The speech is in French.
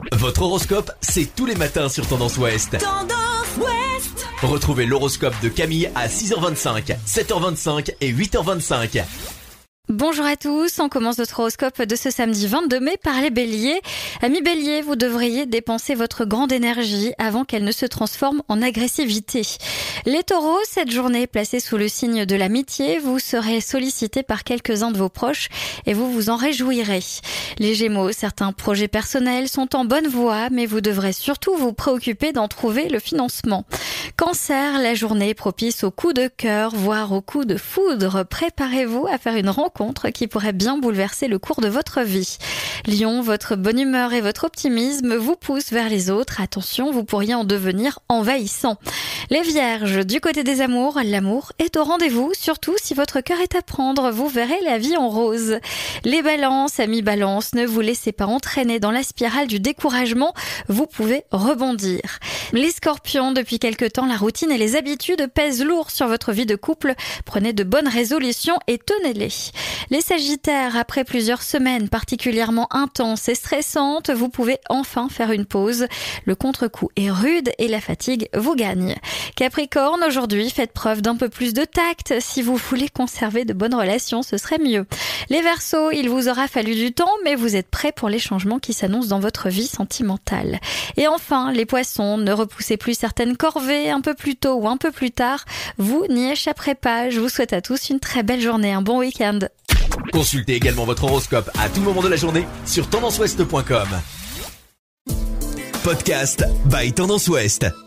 Votre horoscope, c'est tous les matins sur Tendance Ouest. Tendance Ouest. Retrouvez l'horoscope de Camille à 6h25, 7h25 et 8h25. Bonjour à tous, on commence notre horoscope de ce samedi 22 mai par les béliers. Amis béliers, vous devriez dépenser votre grande énergie avant qu'elle ne se transforme en agressivité. Les taureaux, cette journée placée sous le signe de l'amitié, vous serez sollicité par quelques-uns de vos proches et vous vous en réjouirez. Les gémeaux, certains projets personnels sont en bonne voie, mais vous devrez surtout vous préoccuper d'en trouver le financement. Cancer, la journée propice au coup de cœur, voire au coup de foudre. Préparez-vous à faire une rencontre qui pourrait bien bouleverser le cours de votre vie. Lion, votre bonne humeur et votre optimisme vous poussent vers les autres. Attention, vous pourriez en devenir envahissant. Les vierges, du côté des amours, l'amour est au rendez-vous, surtout si votre cœur est à prendre, vous verrez la vie en rose. Les balances, amis balance, ne vous laissez pas entraîner dans la spirale du découragement, vous pouvez rebondir. Les scorpions, depuis quelque temps, la routine et les habitudes pèsent lourd sur votre vie de couple. Prenez de bonnes résolutions et tenez-les. Les sagittaires, après plusieurs semaines particulièrement intenses et stressantes, vous pouvez enfin faire une pause. Le contre-coup est rude et la fatigue vous gagne. Capricorne, aujourd'hui, faites preuve d'un peu plus de tact. Si vous voulez conserver de bonnes relations, ce serait mieux. Les Verseaux, il vous aura fallu du temps, mais vous êtes prêts pour les changements qui s'annoncent dans votre vie sentimentale. Et enfin, les Poissons, ne repoussez plus certaines corvées un peu plus tôt ou un peu plus tard. Vous n'y échapperez pas. Je vous souhaite à tous une très belle journée, un bon week-end. Consultez également votre horoscope à tout moment de la journée sur tendanceouest.com. Podcast by Tendance Ouest.